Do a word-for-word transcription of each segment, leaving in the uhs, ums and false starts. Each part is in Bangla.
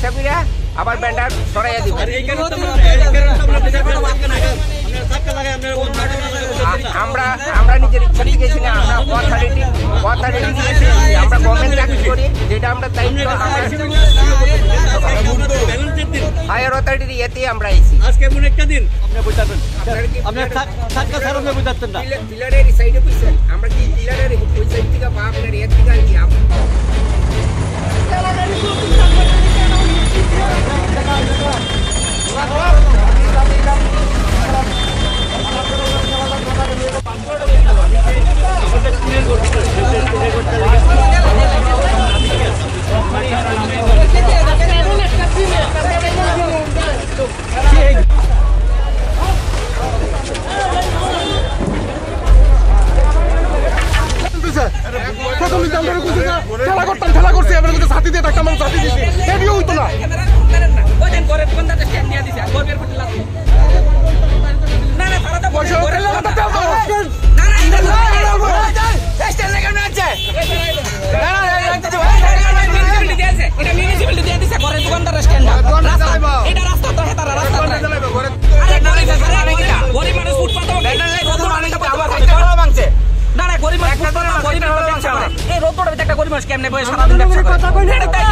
পয়সা কইরা আবার ব্যান্ডার সরাইয়া দিব আমরা আমরা নিজের ইচ্ছা থেকে গেছি না আমরা অথরিটি অথরিটি দিয়েছি আমরা গভর্নমেন্ট চাকরি করি যেটা আমরা দায়িত্ব হায়ার অথরিটি দিয়েতে আমরা আইছি আজকে এমন একটা দিন আপনি বুঝাবেন আপনার থাকা ছাড়া আপনি বুঝাচ্ছেন না পিলারের সাইডে বুঝছেন আমরা কি পিলারের ওই সাইড থেকে বা আপনার এর থেকে কি খেলা করছে ছাতি দিয়ে একটা মানুষ ছাতি দিচ্ছে এটিও হইতো না কেমনে বসে সারাদিন ব্যবসা করে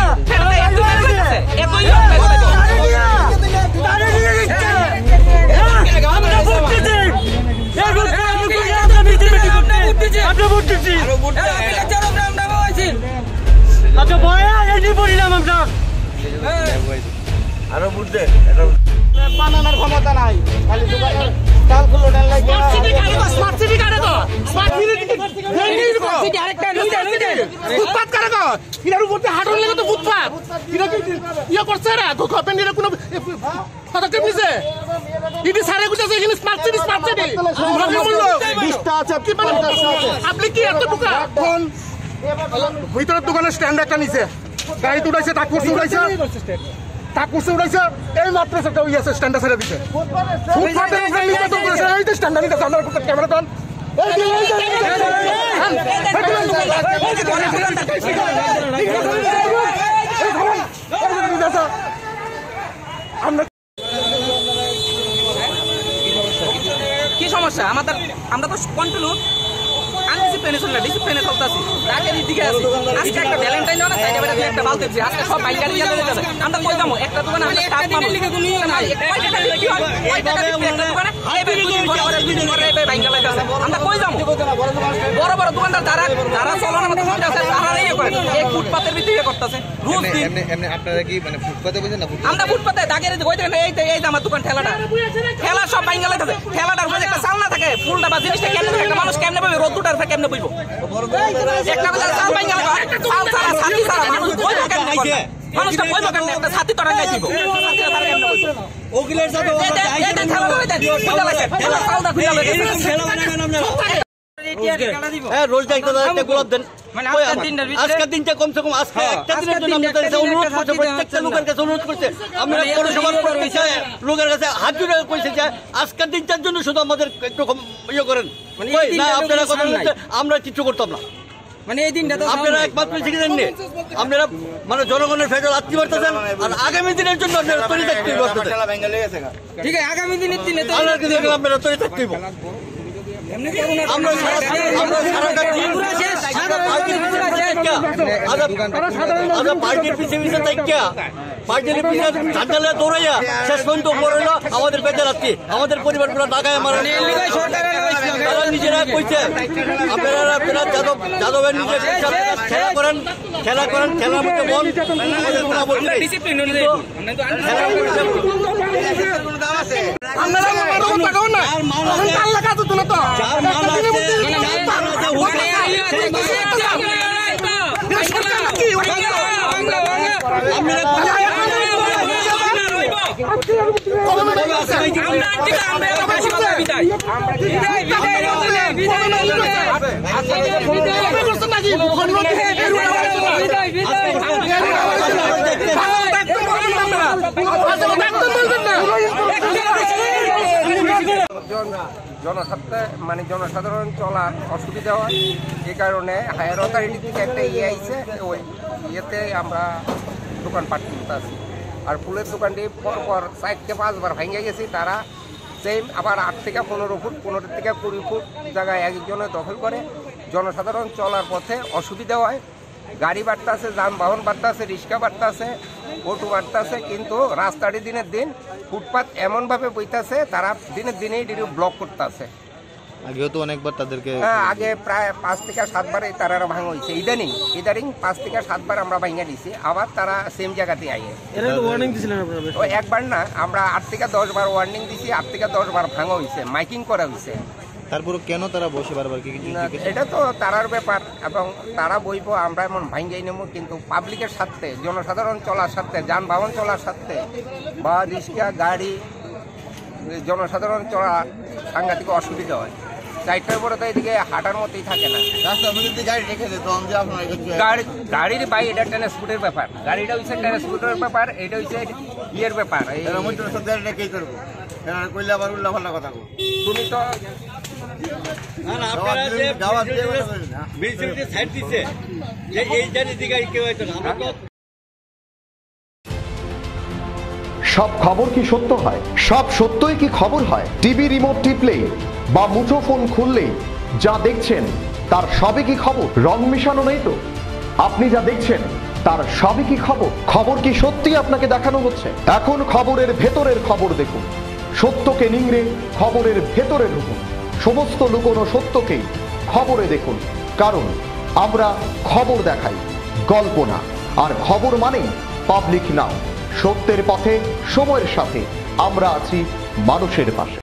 আরো বুঝতে বানানোর ক্ষমতা নাই খালি দোকানের ডাল খুলো ডাল লাগে স্মার্ট সিটি কারে তো স্মার্ট সিটি আরেকটা ফুটপাত কারে তো ইনার উপরে হাঁটন লাগে তো ফুটপাত ইনা কি ইয়া করছে রে তো কপেন এর কোনো পদক্ষেপ নিছে ইডি সারে কইতাছে এখানে স্মার্ট সিটি স্মার্ট সিটি আমরা বললো বিশটা আছে কি মানে আপনি কি এত বোকা কোন ভিতরের দোকানের স্ট্যান্ড একটা নিছে গাড়ি উঠাইছে টাক করছে উঠাইছে টাক করছে উঠাইছে এই মাত্র সেটা ওই আছে স্ট্যান্ডার ছেড়ে দিছে ফুটপাতের উপরে নিতে তো করেছে এই তো স্ট্যান্ডার নিতে আমরা ক্যামেরা টান কি সমস্যা আমাদের আমরা তো কন্ট্রোল আনডিসিপ্লিনে চলে ডিসিপ্লিনে চলতেছি রাগের দিকে আছে আজকে একটা ভ্যালেন্টাইন না সাইডে বাইরে একটা বাল দিচ্ছে আজকে সব বাইক গাড়ি যাবে যাবে আমরা কই যাবো একটা দোকানে আমরা টাকা পাবো লিখে তুমি নাই কয় টাকা বিক্রি হয় কয় টাকা বিক্রি একটা দোকানে এই দুই দিন পরে পরে দুই দিন পরে এই বাইক গাড়ি আছে আমরা কই যাবো বড় বড় দোকানদার যারা যারা চলার মতো সুবিধা আছে তারা এই করে এক ফুটপাতের ভিতরে করতেছে রোজ দিন এমনি আপনারা কি মানে ফুটপাতে বসেন না আমরা ফুটপাতে দাগের কই দেখেন এই এই আমার দোকান ঠেলাটা ঠেলা সব বাইক গাড়ি আছে ঠেলাটার উপরে একটা চাল না থাকে ফুলটা বা জিনিসটা কেমনে একটা মানুষ কেমনে পাবে রোদটার উপরে কেমনে বইবো একটা বেলা চাল বাইক গাড়ি চাল ছাড়া ছাতি ছাড়া মানুষ বই দোকান নাইছে মানুষটা বই দোকান একটা ছাতি তোরা গাই দিব ছাতি ছাড়া কেমনে বইবো ওগিলের সাথে এই ঠেলা লই দেন বুঝা লাগে ঠেলা চালটা বুঝা লাগে ঠেলা বানাবেন আপনারা রোজ একটা একটা গোলাপ দেন মানে আজকের দিনটা কমসে কম আজকে একটা দিনের জন্য আমরা অনুরোধ করছি প্রত্যেকটা লোকের কাছে অনুরোধ করছে আমরা পৌরসভার লোকের কাছে হাত জুড়ে কইছে যে আজকের দিনটার জন্য শুধু আমাদের একটু ইয়ে করেন না আপনারা কথা বলতে আমরা কিছু করতাম না মানে এই দিনটা তো আপনারা একমাত্র শিখে দেননি আপনারা মানে জনগণের ফেডারেল আত্মীয় করতেছেন আর আগামী দিনের জন্য আপনারা তৈরি থাকতে ঠিক আছে আগামী দিনের দিনে তো আপনারা তৈরি থাকতে আমরা পার্টির পিছিয়ে পিছিয়ে থাকা পার্টির পিছিয়ে ঝাঁটালে দৌড়াইয়া শেষ পর্যন্ত করল আমাদের বেঁচে রাখছি আমাদের পরিবারগুলো ঢাকায় মারা তারা নিজেরা কইছে আপনারা আপনারা যাদব যাদবের নিজের খেলা করেন খেলা করেন খেলার মধ্যে মন জনসাধারণ মানে জনসাধারণ চলার অসুবিধা হয় এই কারণে হায়ার অথরিটি থেকে একটা ইয়ে আইছে ওই ইয়েতে আমরা দোকানপাট কিনতে আছি আর ফুলের দোকানটি পরপর চারটে পাঁচবার ভেঙে গেছি। তারা সেম আবার আট থেকে পনেরো ফুট পনেরো থেকে কুড়ি ফুট জায়গায় একজনে দখল করে। জনসাধারণ চলার পথে অসুবিধা হয়, গাড়ি বাড়তে আছে, যানবাহন বাড়তে আছে, রিক্সা বাড়তে আছে, অটো বাড়তে আছে, কিন্তু রাস্তাটি দিনের দিন ফুটপাথ এমনভাবে বইতেছে, তারা দিনের দিনেই ডিডি ব্লক করতে আছে। আগেও তো অনেকবার তাদেরকে হ্যাঁ, আগে প্রায় পাঁচ থেকে সাতবার তারা ভাঙা হয়েছে। ইদানিং ইদানিং পাঁচ থেকে সাতবার আমরা ভাঙা দিছি, আবার তারা সেম জায়গাতে আইয়ে। ও একবার না, আমরা আট থেকে দশ বার ওয়ার্নিং দিছি, আট থেকে দশ বার ভাঙা হয়েছে, মাইকিং করা হয়েছে। তারপরে কেন তারা বসে বারবার কি এটা তো তারার ব্যাপার, এবং তারা বইব আমরা এমন ভাঙ্গাই নেব, কিন্তু পাবলিকের স্বার্থে, জনসাধারণ চলার স্বার্থে, যানবাহন চলার স্বার্থে বা রিক্সা গাড়ি জনসাধারণ চলা সাংঘাতিক অসুবিধা হয়। চারটার পরে তো এদিকে হাঁটার মতোই থাকে না। গাড়ি গাড়ির বাই এটা ট্রান্সপোর্টের ব্যাপার, গাড়িটা হচ্ছে ট্রান্সপোর্টের ব্যাপার, এটা হচ্ছে ইয়ের ব্যাপার। তুমি তো সব খবর কি সত্য হয়? সব সত্যই কি খবর হয়? টিভি রিমোট টিপলেই বা মুঠোফোন খুললেই যা দেখছেন তার সবই কি খবর? রং মিশানো নেই তো? আপনি যা দেখছেন তার সবই কি খবর? খবর কি সত্যি আপনাকে দেখানো হচ্ছে? এখন খবরের ভেতরের খবর দেখুন, সত্যকে নিংড়ে খবরের ভেতরে ঢুকুন, সমস্ত লুকোনো সত্যকেই খবরে দেখুন, কারণ আমরা খবর দেখাই, গল্প না। আর খবর মানেই পাবলিক নাও। সত্যের পথে, সময়ের সাথে আমরা আছি মানুষের পাশে।